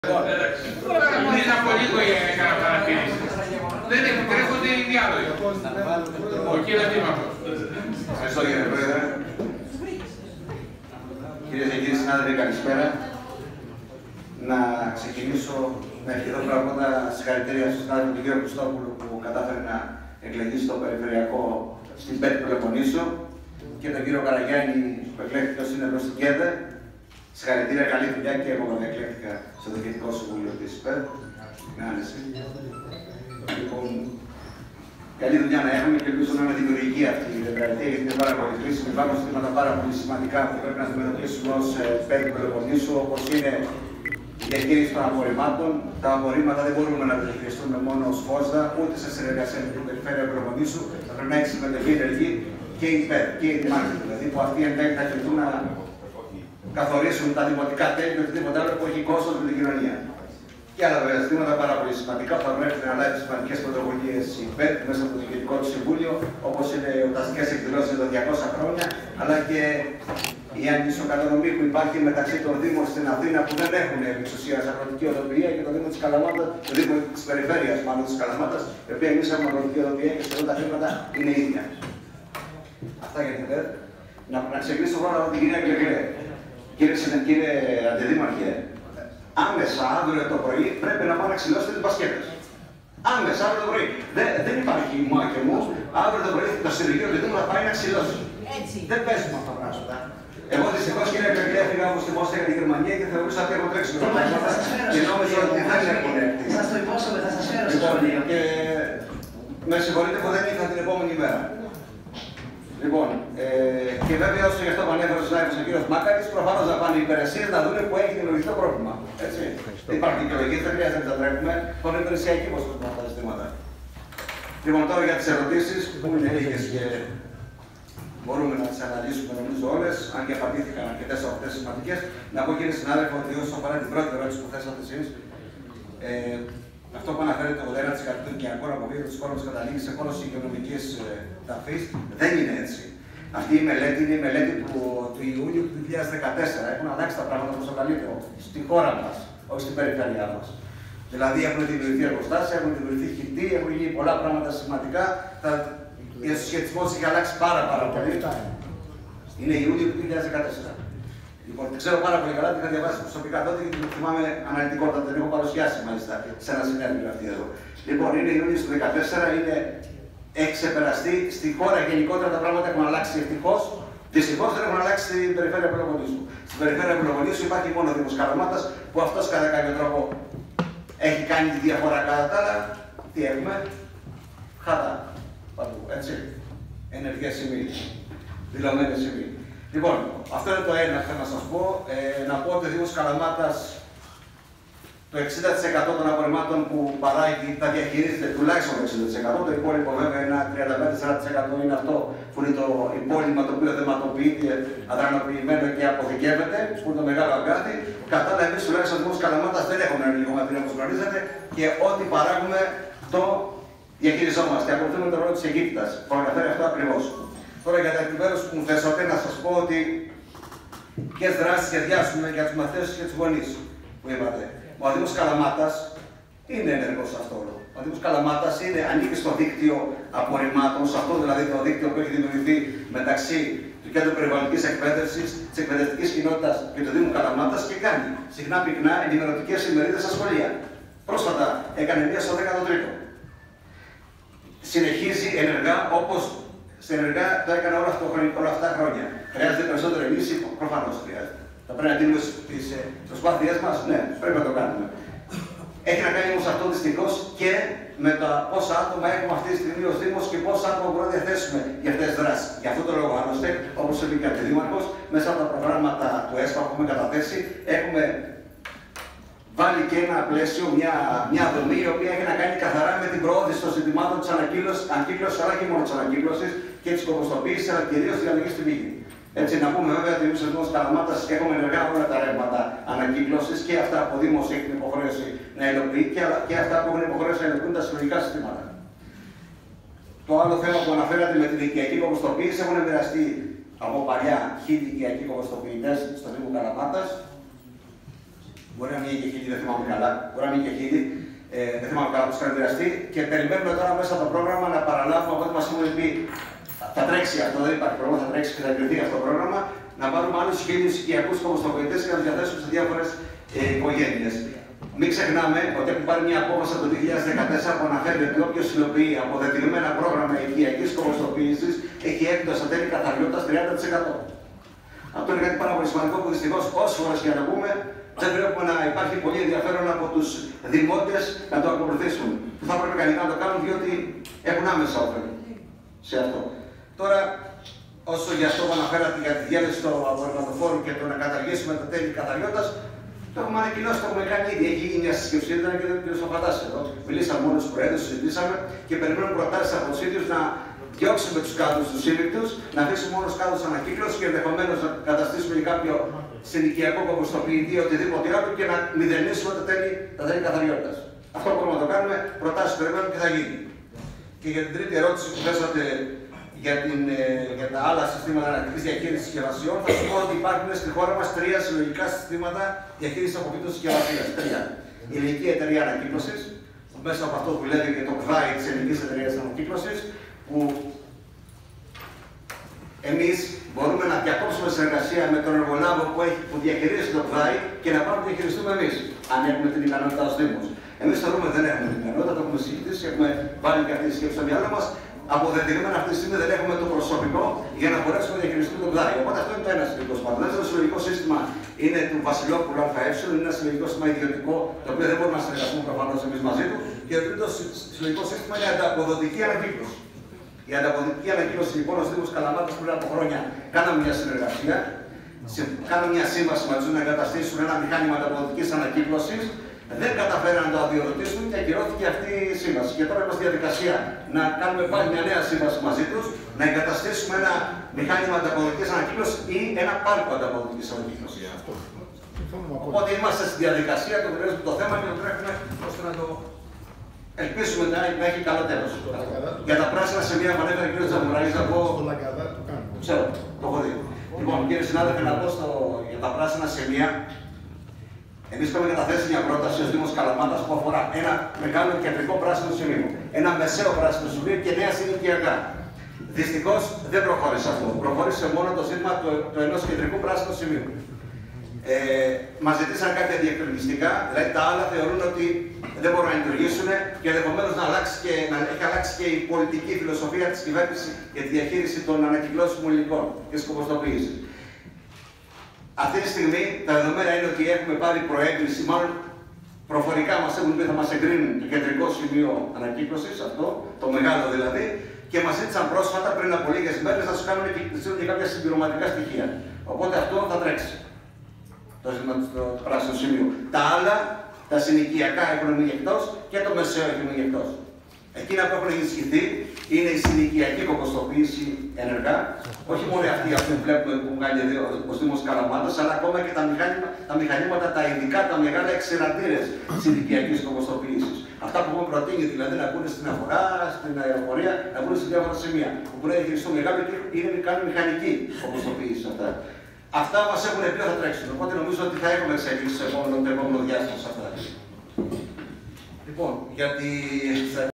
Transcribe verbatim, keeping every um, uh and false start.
Πριν από λίγο έκανα παρατήρηση. Δεν επιτρέπονται οι διάλογοι. Ο κύριος Δήμαρχος. Ευχαριστώ κύριε Πρόεδρε. Κυρίες και κύριοι συνάδελφοι, καλησπέρα. Να ξεκινήσω με ευχηθώ πρώτα συγχαρητήρια στον συνάδελφο τον κύριο Χριστόπουλο που κατάφερε να εκλεγεί στο περιφερειακό στην Πέμπτη Πελοποννήσου και τον κύριο Καραγιάννη που εκλέχθηκε ως σύνδεσμο στην ΚΕΔΕ. Συγχαρητήρια, καλή δουλειά και εγώ δεν εκλέχθηκα στο Διοικητικό Συμβούλιο της ΠΕΔ. Με άνεση. Λοιπόν, καλή δουλειά να έχουμε και ελπίζω να είναι δημιουργική αυτή η τετραετία, γιατί είναι πάρα πολύ χρήσιμη. Υπάρχουν ζητήματα πάρα πολύ σημαντικά που πρέπει να αντιμετωπίσουμε ως Πέμπτη Πελοποννήσου, όπως είναι η διαχείριση των απορριμμάτων. Τα απορρίμματα δεν μπορούμε να τα διαχειριστούμε μόνο ως ΦΟΣΔΑ, ούτε σε συνεργασία με την Περιφέρεια Πελοποννήσου. Θα πρέπει να έχει συμμετοχή ενεργή και η ΠΕΔ και η Δημάρχη, δηλαδή που αυτοί εν τέλει θα κληθούν να καθορίσουν τα δημοτικά τέλη και οτιδήποτε άλλο που έχει κόστος με την κοινωνία. Και άλλα βέβαια ζητήματα πάρα πολύ σημαντικά που θα πρέπει να λάβει σημαντικές πρωτοβουλίες η ΠΕΔ μέσα από το Διοικητικό του Συμβούλιο, όπως είναι οι εορταστικές εκδηλώσεις εδώ διακόσια χρόνια, αλλά και η ανισοκατανομή που υπάρχει μεταξύ των Δήμων στην Αθήνα που δεν έχουν εξουσία σε αγροτική οδοποιία και το Δήμο της Καλαμάτας, το Δήμο της Περιφέρειας μάλλον της Καλαμάτας, η οποία εμείς έχουμε αγροτική οδοποιία και σχεδόν τα χρήματα είναι ίδια. Αυτά για την ΠΕΔ. Να, να ξεκινήσω πρώτα από την κυρία Γκλεγλέ. Κύριε, κύριε Αντιδήμαρχε, άμεσα αύριο το πρωί πρέπει να πάω να ξυλώσετε τις μπασκέτες. Άμεσα αύριο το πρωί. Δεν, δεν υπάρχει μάχη μου. Αύριο το πρωί το συνεργείο του Δήμου θα πάει να ξυλώσει. Έτσι. Δεν παίζουμε αυτά τα πράγματα. Εγώ δυστυχώς κύριε Γκλεγλέ έφυγα από στη Μόσχα για τη Γερμανία και θεωρούσα ότι έχω τρέξει με τα πράγματα και νόμιζα ότι δεν έχουν έρθει. Σας το υπόσχομαι, θα σας φέρω λοιπόν, και με συγχωρείτε που δεν ήρθα την επόμενη μέρα. Λοιπόν, ε, και βέβαια όσο γι' αυτό που ανέφερε ο συνάδελφος ο κύριος Μάκαρης, προφανώς να πάνε οι υπηρεσίες να δουν που έχει δημιουργηθεί το πρόβλημα. Έτσι. Δεν υπάρχει δικαιολογία, δεν χρειάζεται να τα τρέχουμε. Τον υπηρεσιακή πώς θα αυτά τα ζητήματα. Λοιπόν, τώρα για τις ερωτήσεις που είναι λίγες και μπορούμε να τις αναλύσουμε νομίζω όλες, αν και απαντήθηκαν αρκετές από αυτές τις σημαντικές. Να πω κύριε συνάδελφο ότι όσο αφορά την πρώτη ερώτηση που θέσατε εσείς, ε, αυτό που αναφέρεται το ογδόντα τοις εκατό των οικιακών αποβίων της χώρας καταλήγει σε χώρος υγειονομικής ε, ταφής, δεν είναι έτσι. Αυτή η μελέτη είναι η μελέτη του, του Ιούνιου του δύο χιλιάδες δεκατέσσερα. Έχουν αλλάξει τα πράγματα προς το καλύτερο στη χώρα μας, όχι στην περιφέρειά μας. Δηλαδή έχουν δημιουργηθεί εργοστάσια, έχουν δημιουργηθεί χιτοί, έχουν γίνει πολλά πράγματα σημαντικά. Τα, ο συσχετισμός έχει αλλάξει πάρα, πάρα πολύ. Είναι Ιούνιο του δύο χιλιάδες δεκατέσσερα. Λοιπόν, ξέρω πάρα πολύ καλά, την είχα διαβάσει προσωπικά τότε και την θυμάμαι αναλυτικότητα, την έχω παρουσιάσει μάλιστα σε ένα συνέδριο αυτή εδώ. Λοιπόν, είναι Ιούνιο του δύο χιλιάδες δεκατέσσερα, είναι, έχει ξεπεραστεί στη χώρα γενικότερα τα πράγματα έχουν αλλάξει ευτυχώς. Δυστυχώς δεν έχουν αλλάξει στην περιφέρεια Πελοποννήσου. Στην περιφέρεια Πελοποννήσου υπάρχει μόνο ο Δήμος Καλαμάτας που αυτός κατά κάποιο τρόπο έχει κάνει τη διαφορά. Κατά τα άλλα, τι έχουμε, χάτα παντού, έτσι. Ενεργές σημεία, δηλωμένες σημεία. Λοιπόν, αυτό είναι το ένα θέλω να σας πω. Ε, να πω ότι ο Δήμος Καλαμάτας το εξήντα τοις εκατό των απορριμμάτων που παράγει τα διαχειρίζεται τουλάχιστον το εξήντα τοις εκατό. Το υπόλοιπο βέβαια ένα τριάντα πέντε με σαράντα τοις εκατό είναι αυτό που είναι το υπόλοιπο το οποίο θεματοποιείται, αδρανοποιημένο και αποθηκεύεται, που είναι το μεγάλο αγκάθι. Κατά τα εμείς τουλάχιστον ο Δήμος Καλαμάτας δεν έχουμε ενεργό ματήρια όπως γνωρίζετε και ό,τι παράγουμε το διαχειριζόμαστε. Ακολουθούμε το ρόλο της Αιγύπτας που αναφέρει αυτό ακριβώς. Τώρα για τα επιμέρους που μου θέσατε να σας πω ότι ποιες δράσεις σχεδιάσουμε για τους μαθητές και τους γονείς που είπατε. Ο Δήμος Καλαμάτας είναι ενεργός σε αυτό. Ο Δήμος Καλαμάτας είναι, ανήκει στο δίκτυο απορριμμάτων, σε αυτό δηλαδή το δίκτυο που έχει δημιουργηθεί μεταξύ του Κέντρου Περιβαλλοντικής Εκπαίδευσης, της εκπαιδευτικής κοινότητας και του Δήμου Καλαμάτας και κάνει συχνά πυκνά ενημερωτικές ημερίδες στα σχολεία. Πρόσφατα έκανε μία στο δέκατο τρίτο. Συνεχίζει ενεργά όπως ενεργά το έκανα όλα, αυτό, όλα αυτά τα χρόνια. Χρειάζεται περισσότερη λύση, προφανώς χρειάζεται. Θα πρέπει να δίνουμε τις προσπάθειές μας, ναι, πρέπει να το κάνουμε. Έχει να κάνει όμως αυτό δυστυχώς και με τα πόσα άτομα έχουμε αυτή τη στιγμή ως Δήμος και πόσα άτομα μπορούμε να διαθέσουμε για αυτές τις δράσεις. Γι' αυτό το λόγο, άλλωστε, όπως είπε και ο Αντιδήμαρχος, μέσα από τα προγράμματα του ΕΣΠΑ που έχουμε καταθέσει, έχουμε βάλει και ένα πλαίσιο, μια, μια δομή η οποία έχει να κάνει καθαρά με την προώθηση των ζητημάτων της ανακύκλωσης, αλλά και μόνο της ανακύκλωσης και της κομποστοποίησης, αλλά κυρίως της διαλογής στη μύγη. Έτσι, να πούμε βέβαια ότι εμείς ο Δήμος Καλαμάτας έχουμε ενεργά όλα τα ρεύματα ανακύκλωσης και αυτά που ο Δήμος έχει την υποχρέωση να υλοποιεί και, και αυτά που έχουν υποχρέωση να υλοποιούν τα συλλογικά συστήματα. Το άλλο θέμα που αναφέρατε με την οικιακή κομποστοποίηση, έχουν μοιραστεί από παλιά χίλιοι οικιακοί κομποστοποιητές στο Δήμο Καλαμάτας. Μπορεί να μην είναι και χίλιοι, δεν θυμάμαι καλά. Μπορεί να μην είναι και χίλιοι, ε, δεν θυμάμαι καλά πώ είχαν επηρεαστεί. Και περιμένουμε τώρα μέσα από το πρόγραμμα να παραλάβουμε από ό,τι μα έχουν πει. Θα τρέξει αυτό, δεν υπάρχει πρόβλημα, θα τρέξει και θα εγκριθεί αυτό το πρόγραμμα. Να πάρουμε άλλου χίλιου οικιακού κομποστοποιητέ και να του διαθέσουμε σε διάφορε ε, οικογένειε. Μην ξεχνάμε ότι έχουμε πάρει μια απόφαση από το δύο χιλιάδες δεκατέσσερα που αναφέρει ότι όποιο υλοποιεί αποδεδειγμένα πρόγραμμα οικιακή κομποστοποίηση έχει έκπτωση στα τέλη καθαριότητα τριάντα τοις εκατό. Αυτό είναι κάτι πάρα πολύ σημαντικό που δυστυχώ όσε φορέ και να το πούμε δεν βλέπουμε να υπάρχει πολύ ενδιαφέρον από του δημότε να το ακολουθήσουν. Που θα έπρεπε κανονικά να το κάνουν διότι έχουν άμεσα όφελη σε αυτό. Τώρα, όσο για αυτό που αναφέρατε για τη διέλευση του απορριμματοφόρου και το να καταργήσουμε τα τέλη καθαριότητα, το έχουμε ανακοινώσει, το έχουμε κάνει ήδη. Έχει γίνει μια συσκευή, ήταν και ο κ. Σοφατάς εδώ. Μιλήσαμε μόνο στου προέδρου, συζητήσαμε και περιμένουμε προτάσει από του ίδιου να διώξουμε του κάδου του σύλληπτου, να αφήσουμε μόνο κάδου ανακύκλωση και ενδεχομένω να καταστήσουμε και κάποιο συνοικιακό κομποστοποιητή ή οτιδήποτε άλλο και να μηδενίσουμε τα τέλη, τα τέλη καθαριότητα. Αυτό μπορούμε να το κάνουμε, προτάσει περιμένουμε και θα γίνει. Και για την τρίτη ερώτηση που θέσατε για, την, για τα άλλα συστήματα ανακτικής διαχείρισης συσκευασιών, θα σου πω ότι υπάρχουν στη χώρα μας τρία συλλογικά συστήματα διαχείρισης αποφύτωσης συσκευασίας. Τρία. Η Ελληνική Εταιρεία Ανακύκλωσης, που μέσα από αυτό δουλεύει και το ΚΒΑΙ της Ελληνικής Εταιρείας Ανακύκλωσης, που εμείς μπορούμε να διακόψουμε συνεργασία με τον εργολάβο που, έχει, που διαχειρίζεται το ΚΒΑΙ και να πάμε να διαχειριστούμε εμείς, αν έχουμε την ικανότητα ως Δήμος. Εμείς θεωρούμε ότι δεν έχουμε την ικανότητα, το έχουμε συζητήσει, έχουμε βάλει και αυτή τη σκέψη στο μυαλό μας. Αποδεδειγμένα αυτή τη στιγμή δεν έχουμε το προσωπικό για να μπορέσουμε να διαχειριστούμε το ΚΒΑΙ. Οπότε αυτό είναι το ένα συλλογικό σύστημα. Το δεύτερο συλλογικό σύστημα είναι του Βασιλόπουλου ΑΕ, είναι ένα συλλογικό σύστημα ιδιωτικό, το οποίο δεν μπορούμε να συνεργαστούμε προφανώς εμείς μαζί του. Και το τρίτο συλλογικό σύστημα είναι η ανταποδοτική ανακύκλωση. Η ανταποδοτική ανακύκλωση λοιπόν ω Δήμος Καλαμάτας πριν από χρόνια κάναμε μια συνεργασία. Κάναμε μια σύμβαση μαζί του να εγκαταστήσουμε ένα μηχάνημα ανταποδοτικής ανακύκλωσης. Δεν καταφέραν να το αδειοδοτήσουν και ακυρώθηκε αυτή η σύμβαση. Και τώρα είμαστε στη διαδικασία να κάνουμε πάλι μια νέα σύμβαση μαζί του, να εγκαταστήσουμε ένα μηχάνημα ανταποδοτικής ανακύκλωσης ή ένα πάρκο ανταποδοτικής ανακύκλωσης. Οπότε είμαστε στη διαδικασία, το γνωρίζουμε το θέμα και το τρέχουμε ώστε να το ελπίσουμε να έχει καλό τέλος. Για τα πράσινα σημεία που ανέφερε ο κ. Τζαμουράκης, να πω. Ξέρω, το έχω δει. Λοιπόν, κύριε συνάδελφε, να πω για τα πράσινα σημεία. Εμείς έχουμε καταθέσει μια πρόταση ως Δήμος Καλαμάτας που αφορά ένα μεγάλο κεντρικό πράσινο σημείο, ένα μεσαίο πράσινο σημείο και νέα συνοικιακά. Δυστυχώς δεν προχώρησε αυτό. Προχώρησε μόνο το ζήτημα του, του ενός κεντρικού πράσινου σημείου. Ε, μας ζητήσαν κάποια διευκρινιστικά, δηλαδή τα άλλα θεωρούν ότι δεν μπορούν να λειτουργήσουν και ενδεχομένως να, να έχει αλλάξει και η πολιτική φιλοσοφία της κυβέρνησης για τη διαχείριση των ανακυκλώσιμων υλικών και της κομποστοποίησης. Αυτή τη στιγμή τα δεδομένα είναι ότι έχουμε πάρει προέγκριση, μάλλον προφορικά μας έχουν πει θα μας εγκρίνουν το κεντρικό σημείο ανακύκλωσης, αυτό, το μεγάλο δηλαδή, και μας ζήτησαν πρόσφατα πριν από λίγες μέρες να τους κάνουμε και, και κάποια συμπληρωματικά στοιχεία. Οπότε αυτό θα τρέξει. Το, το, το πράσινο σημείο. Τα άλλα, τα συνοικιακά έχουν μείνει εκτός και το μεσαίο έχει μείνει εκτός. Εκείνα που έχουν ενισχυθεί είναι η συνοικιακή κομποστοποίηση ενεργά, όχι μόνο αυτή που βλέπουμε που κάνει ο Δήμος Καλαμάτας, αλλά ακόμα και τα μηχανήματα, τα, μηχανήματα, τα ειδικά, τα μεγάλα εξεραντήρες συνοικιακής κομποστοποίησης. Αυτά που έχουμε προτείνει, δηλαδή να μπουν στην αγορά, στην αεροπορία, να μπουν σε διάφορα σημεία. Που μπορεί να διαχειριστούν μεγάλο και είναι κάνει μηχανική κομποστοποίηση αυτά. Αυτά μας έχουν πει θα τρέξουν. Οπότε νομίζω ότι θα έχουμε εξελίξει στο επόμενο διάστημα σε αυτά. Λοιπόν, γιατί